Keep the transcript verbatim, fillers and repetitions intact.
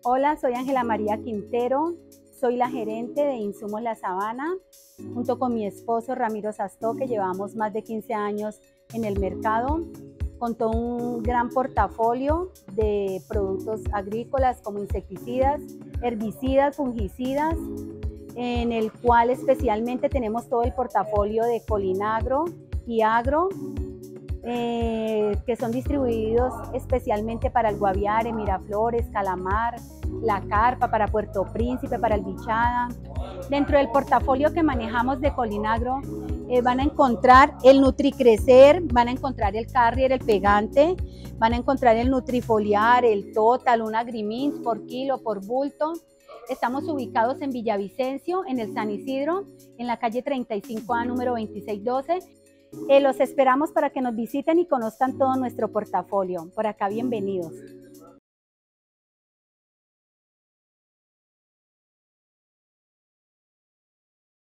Hola, soy Ángela María Quintero, soy la gerente de Insumos La Sabana, junto con mi esposo Ramiro Sastó, que llevamos más de quince años en el mercado, con todo un gran portafolio de productos agrícolas como insecticidas, herbicidas, fungicidas, en el cual especialmente tenemos todo el portafolio de Colinagro y Agro, eh, que son distribuidos especialmente para el Guaviare, Miraflores, Calamar, La Carpa, para Puerto Príncipe, para el Bichada. Dentro del portafolio que manejamos de Colinagro eh, van a encontrar el Nutricrecer, van a encontrar el Carrier, el Pegante, van a encontrar el Nutrifoliar, el Total, un Agrimins por kilo, por bulto. Estamos ubicados en Villavicencio, en el San Isidro, en la calle treinta y cinco A, número veintiséis doce. Eh, los esperamos para que nos visiten y conozcan todo nuestro portafolio. Por acá, bienvenidos.